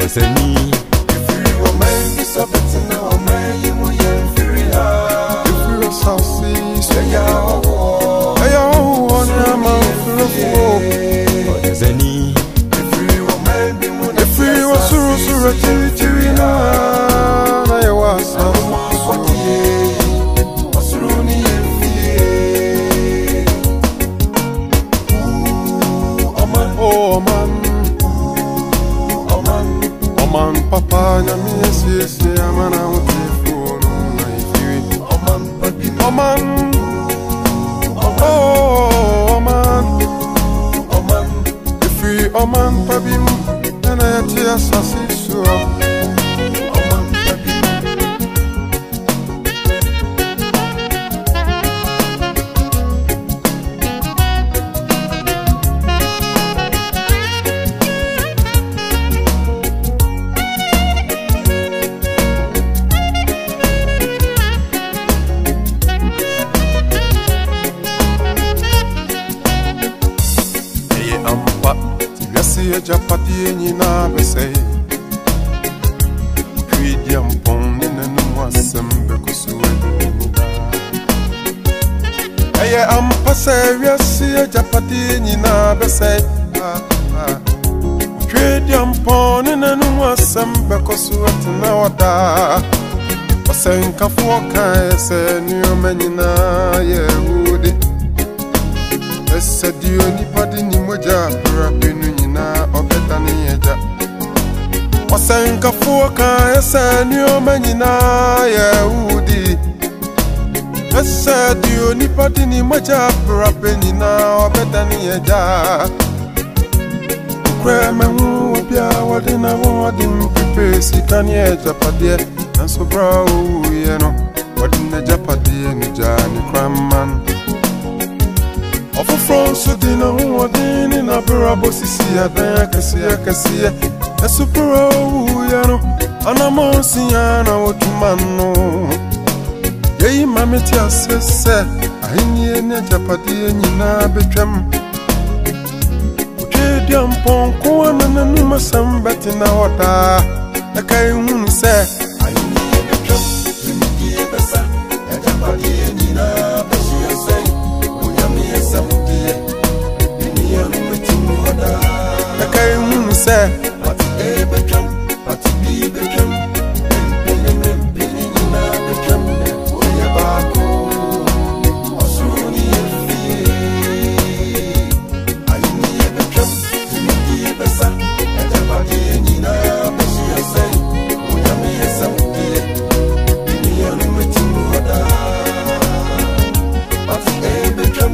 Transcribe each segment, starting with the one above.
Odeseni Ifiri wa man isabeti na wa man yimu yemfiri ha. Ifiri wa sausi Eya owo nyama mfirofo. Odeseni Ifiri wa man bimu na Ifiri wa suru tiri na ya wasa. Wasuruni yemfiri. Oh man papa nyami esi amana utifo na ifiri. Oh man Ifiri oh man pabim na ya tia sasi so. Japati nyina bese Kwidia mpon nenu wasembe kusuwe nida Eye ampase wiasi japati nyina bese Kwidia mpon nenu wasembe kusuwe tina wada Wasenka fuoka ese niyo nyina yehudi Ese diyo nipadi ni moja rapinu nyina obetani eja Wasenka fuoka ese niyo nyina yehudi Ese diyo nipadi ni moja rapinu nyina obetani eja Ukreme wubia wadina mpipe sikani eja padie Nanso bra uyeno wadina japadie nijani kraman Ofu France dina wadini na brabo sisi ya kasiya Esupro uyano anamonsi yana otumano Yei mameti asese ahini ene japadie nyina betwem Uchedi ampon kuwa nananuma sambati na wada Ekai hunu se Ahini ene betwem Tumiki ebesa Japadie nyina beshiya sei Samudiye, Niya numetimu wada. Ekai hunu se Pati betram, pati betram. Peni nyina betram. Oye bako, wasuruni yemfiri. Ayini betram, tumiki besa. Ejapadi nyina beshiya sei. Uyami samudiye, Niya numetimu wada. Pati betram.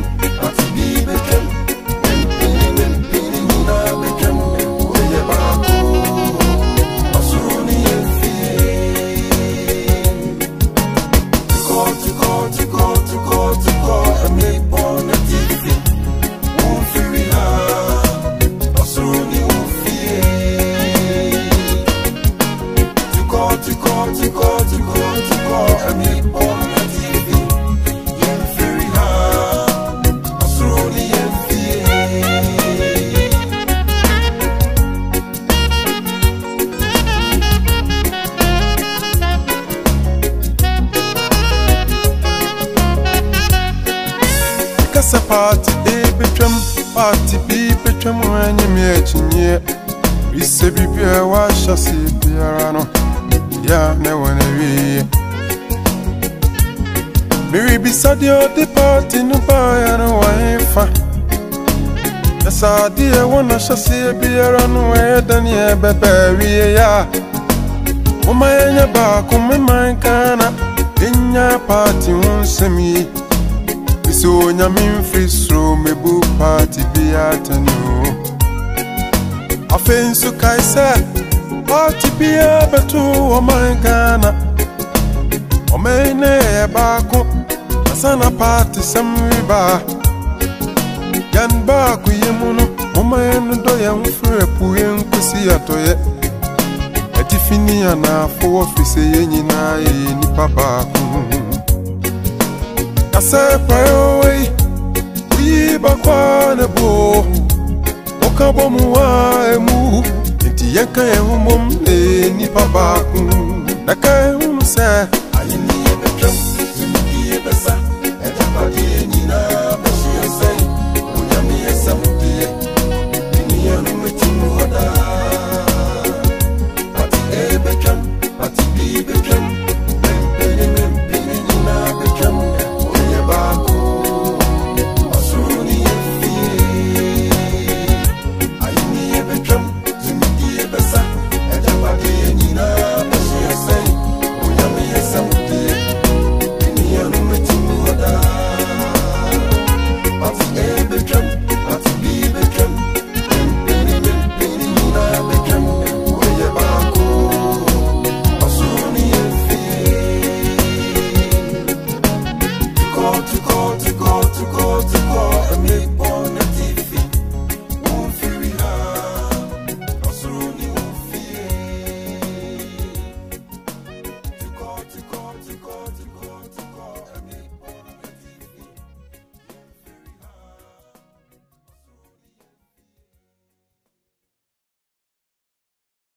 Kasa party betwem party betwem wanyi me chinye Rise bibia wa shasi biara no ya ne wona wi Miri bisadi o the party no ba no wa Esa di e wona shasi biara no e dan ye bebe wi ya Mama enya ba ko me man kana enya party won semi So nyamin frisro mebu party biatanu Afensu kaisa party bia betu o mangana O mene bako asana party samriba Yan ba ku yemunu o mene do yan frepu yen kusi atoye Etifini ana fo office yenyina ye ni papa Kase prayo we bakwane bo Okabo muwa emu Yanka ehumum ni pabaku. Naka ehum se. Ayini ebetram, zimiki ebesa. Everybody enina beshi osei. Unyami esamudie. Ini anumetimu hoda. Pati ebetram, pati bi betram. Mempini nina betram. Oye bako. Osuni efie. Ayini ebetram, zimiki ebesa. Everybody enina beshi osei. Unyami esamudie. Ini anumetimu hoda. Pati